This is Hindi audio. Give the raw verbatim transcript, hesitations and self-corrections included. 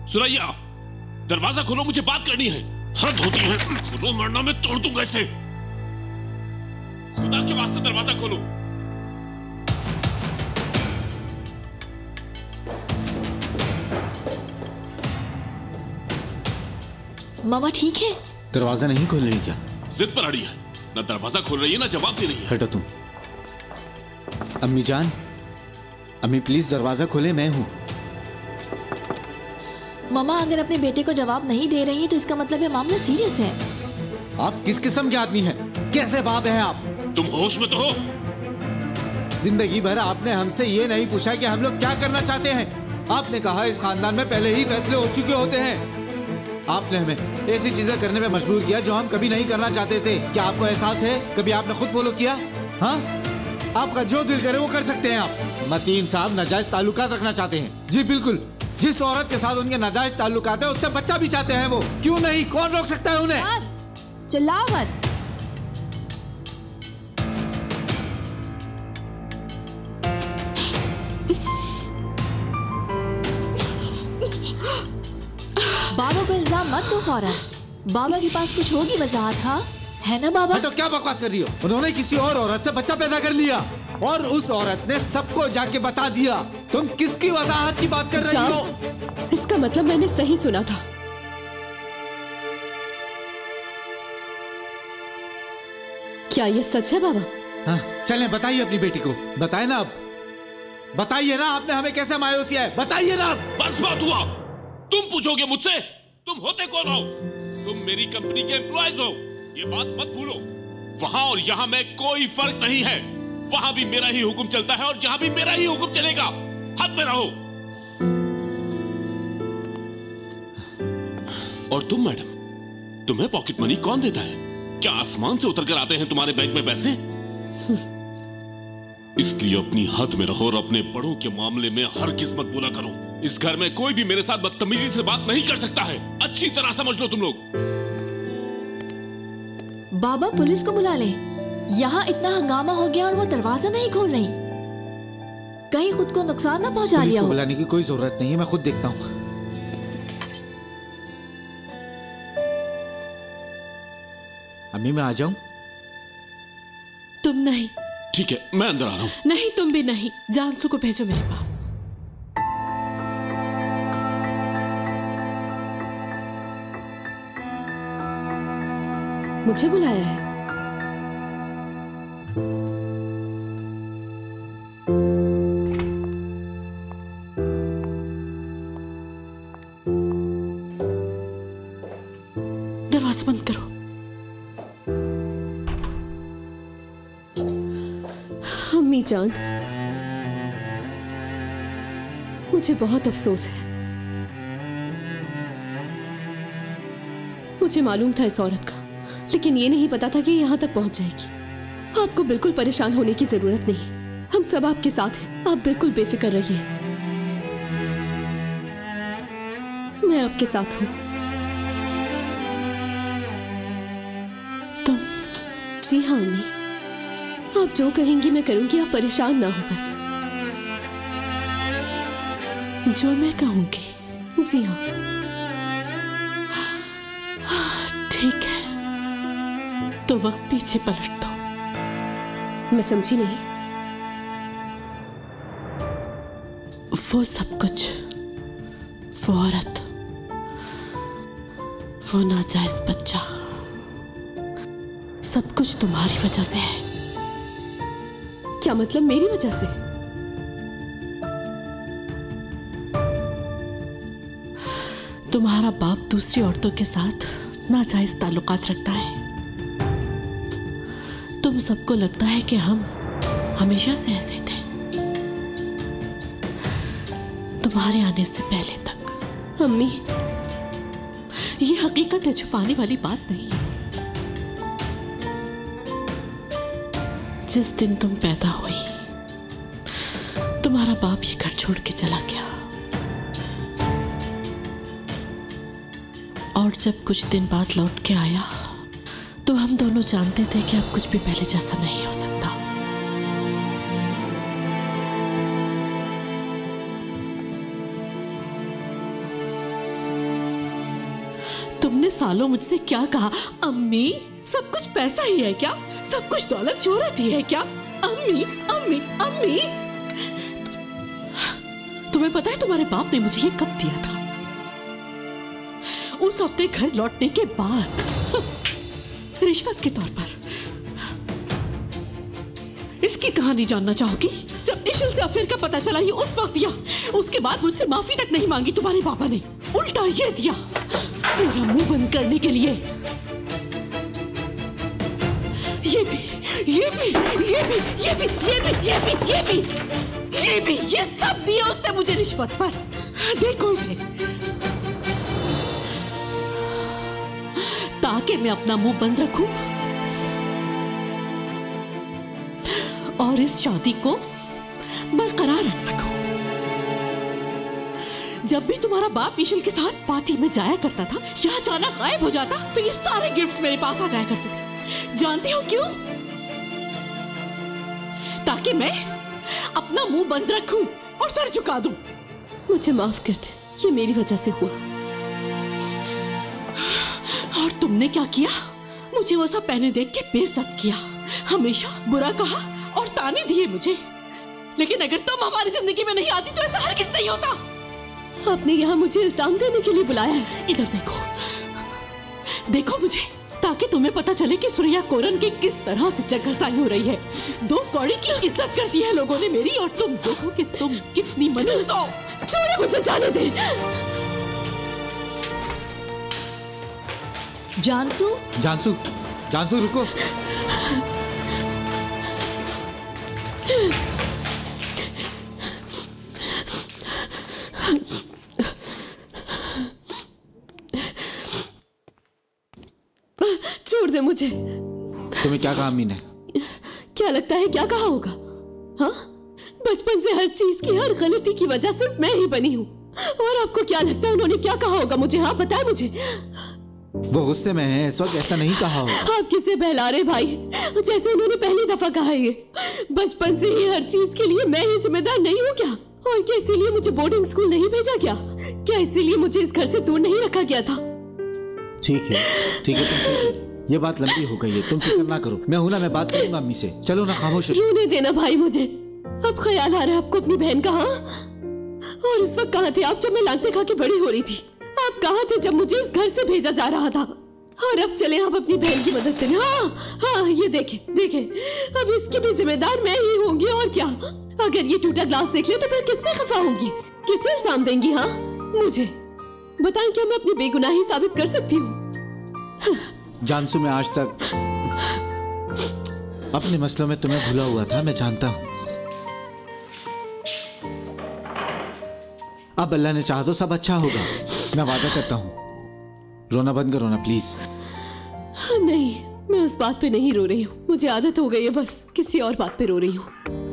सुरैया, दरवाजा खोलो, मुझे बात करनी है। हद होती है, खोलो मरना मैं तोड़ दूंगा इसे। खुदा के वास्ते दरवाजा खोलो। मामा ठीक है? दरवाजा नहीं खोल रही क्या? जिद पर अड़ी है, ना दरवाजा खोल रही है ना जवाब दे रही है। हटो तुम। अम्मी जान, अम्मी प्लीज दरवाजा खोले, मैं हूं। मामा अगर अपने बेटे को जवाब नहीं दे रही है तो इसका मतलब ये मामला सीरियस है। आप किस किस्म के आदमी हैं? कैसे बाप हैं आप? तुम होश में तो हो? जिंदगी भर आपने हमसे ये नहीं पूछा कि हम लोग क्या करना चाहते हैं। आपने कहा इस खानदान में पहले ही फैसले हो चुके होते हैं। आपने हमें ऐसी चीजें करने में मजबूर किया जो हम कभी नहीं करना चाहते थे। क्या आपको एहसास है? कभी आपने खुद फॉलो किया? हाँ, आपका जो दिल करे वो कर सकते हैं आप। मतीन साहब नाजायज ताल्लुकात रखना चाहते हैं। जी बिल्कुल, जिस औरत के साथ उनके नाजायज ताल्लुकात है उससे बच्चा भी चाहते हैं वो। क्यों नहीं? कौन रोक सकता है उन्हें? चिल्लाओ मत। बाबा को इल्जाम मत दो फौरन। बाबा के पास कुछ होगी वजाहत, हाँ है ना बाबा? तो क्या बकवास कर रही हो? उन्होंने किसी और औरत से बच्चा पैदा कर लिया और उस औरत ने सबको जाके बता दिया। तुम किसकी वजाहत की बात कर रही हो? इसका मतलब मैंने सही सुना था। क्या ये सच है बाबा? हाँ, चलें बताइए अपनी बेटी को। बताए ना अब, बताइए ना आपने हमें कैसे मायूस किया है, बताइए ना। बस बात हुआ। तुम पूछोगे मुझसे तुम होते कौन हो? तुम मेरी कंपनी के एम्प्लॉयज हो, ये बात मत भूलो। वहां और यहां में कोई फर्क नहीं है। वहां भी मेरा ही हुक्म चलता है और यहां भी मेरा ही हुक्म चलेगा। हद में रहो। और तुम मैडम, तुम्हें पॉकेट मनी कौन देता है? क्या आसमान से उतर कर आते हैं तुम्हारे बैंक में पैसे? इसलिए अपनी हद में रहो और अपने बड़ों के मामले में हर किस्मत बोला करो। इस घर में कोई भी मेरे साथ बदतमीजी से बात नहीं कर सकता है, अच्छी तरह समझ लो तुम लोग। बाबा पुलिस को बुला ले। यहाँ इतना हंगामा हो गया और वो दरवाजा नहीं खोल रही। कहीं खुद को नुकसान ना पहुंचा लिया हो। बुलाने की कोई जरूरत नहीं है, मैं खुद देखता हूँ। अम्मी मैं आ जाऊं? तुम नहीं। ठीक है, मैं अंदर आ रहा हूं। नहीं तुम भी नहीं। जानसू को भेजो मेरे पास। मुझे बुलाया है? दरवाजा बंद करो। अम्मी जान, मुझे बहुत अफसोस है। मुझे मालूम था इस औरत का, लेकिन ये नहीं पता था कि यहां तक पहुंच जाएगी। आपको बिल्कुल परेशान होने की जरूरत नहीं। हम सब आपके साथ हैं, आप बिल्कुल बेफिक्र रहिए। मैं आपके साथ हूं। तुम? जी हाँ अम्मी, आप जो कहेंगी मैं करूंगी, आप परेशान ना हो बस। जो मैं कहूंगी। जी हाँ ठीक है, तो वक्त पीछे पलट दो। मैं समझी नहीं। वो सब कुछ, वो औरत, वो नाजायज बच्चा, सब कुछ तुम्हारी वजह से है। क्या मतलब मेरी वजह से? तुम्हारा बाप दूसरी औरतों के साथ नाजायज ताल्लुकात रखता है। तुम सबको लगता है कि हम हमेशा से ऐसे थे, तुम्हारे आने से पहले तक। अम्मी, ये हकीकत है, छुपाने वाली बात नहीं है। जिस दिन तुम पैदा हुई, तुम्हारा बाप ये घर छोड़ के चला गया। और जब कुछ दिन बाद लौट के आया तो हम दोनों जानते थे कि अब कुछ भी पहले जैसा नहीं हो सकता। तुमने सालों मुझसे क्या कहा? अम्मी, सब कुछ पैसा ही है क्या? सब कुछ दौलत शोहरत ही है क्या? अम्मी, अम्मी, अम्मी, तुम्हें पता है तुम्हारे बाप ने मुझे ये कब दिया था? उस हफ्ते घर लौटने के बाद, रिश्वत के तौर पर। इसकी कहानी जानना चाहोगी? जब इशिल से अफेयर का पता चला ये उस वक्त दिया। उसके बाद मुझसे माफी तक नहीं मांगी तुम्हारे पापा ने, उल्टा ये दिया मेरा मुंह बंद करने के लिए। ये भी, ये भी, ये भी, ये भी, ये भी, ये भी, ये भी, ये भी, ये सब दिया उसने मुझे रिश्वत पर। देखो इसे, ताकि मैं अपना मुंह बंद रखूं और इस शादी को बरकरार रख सकूं। जब भी तुम्हारा बाप इशिल के साथ पार्टी में जाया करता था या अचानक गायब हो जाता तो ये सारे गिफ्ट्स मेरे पास आ जाया करते थे। जानते हो क्यों? ताकि मैं अपना मुंह बंद रखूं और सर झुका दूं। मुझे माफ कर दे, ये मेरी वजह से हुआ। और तुमने क्या किया? मुझे वो सब पहने देख के बेइज्जत किया, हमेशा बुरा कहा और ताने दिए मुझे। लेकिन अगर तुम हमारी जिंदगी में नहीं आती तो ऐसा हरगिज़ नहीं होता। आपने यहाँ मुझे इल्जाम देने के लिए बुलाया है। इधर देखो, देखो मुझे, ताकि तुम्हें पता चले कि सुरैया कोरन की किस तरह से जगहसाई हो रही है। दो कौड़ी की इज्जत कर दी है लोगों ने मेरी, और तुम देखो कि तुम कितनी मनहूस हो। छोड़े मुझे, जाने दे। जानसू, जानसू, जानसू रुको। छोड़ दे मुझे। तुम्हें क्या कहा अम्मी ने? क्या लगता है क्या कहा होगा? हाँ, बचपन से हर चीज की, हर गलती की वजह सिर्फ मैं ही बनी हूँ। और आपको क्या लगता है उन्होंने क्या कहा होगा मुझे? हाँ बताए मुझे। वो गुस्से में है इस वक्त, ऐसा नहीं कहा होगा। आप किसे बहला रहे भाई? जैसे उन्होंने पहली दफा कहा है। बचपन से ही हर चीज के लिए मैं ही जिम्मेदार नहीं हूँ क्या? और क्या इसीलिए मुझे बोर्डिंग स्कूल नहीं भेजा क्या? क्या इसीलिए मुझे इस घर से दूर नहीं रखा गया था? ठीक है, ठीक है, तुम ये बात लंबी हो गई है, तुम फिक्र ना करो। मैं हूं ना, मैं बात करूंगा अम्मी से। चलो ना, खामोश। रोने देना भाई मुझे। अब ख्याल आ रहा है आपको अपनी बहन का? हाँ, और इस वक्त कहाँ थे आप जब मैं लांटे खा के बड़ी हो रही थी? आप कहाँ थे जब मुझे इस घर से भेजा जा रहा था? और अब चले आप अपनी बहन की मदद करें। हाँ हाँ, ये देखे देखे, अब इसकी भी जिम्मेदार मैं ही होंगी। और क्या, अगर ये टूटा ग्लास देख ले तो फिर किस पे खफा होंगी? किसे इल्जाम देंगी? हाँ मुझे बताएं, क्या मैं अपनी बेगुनाही साबित कर सकती हूँ? जानसू, मैं आज तक अपने मसलों में तुम्हें भूला हुआ था, मैं जानता हूं। अब अल्लाह ने चाहा तो सब अच्छा होगा, मैं वादा करता हूं। रोना बंद करो ना प्लीज। नहीं, मैं उस बात पे नहीं रो रही हूँ। मुझे आदत हो गई है बस किसी और बात पे रो रही हूँ।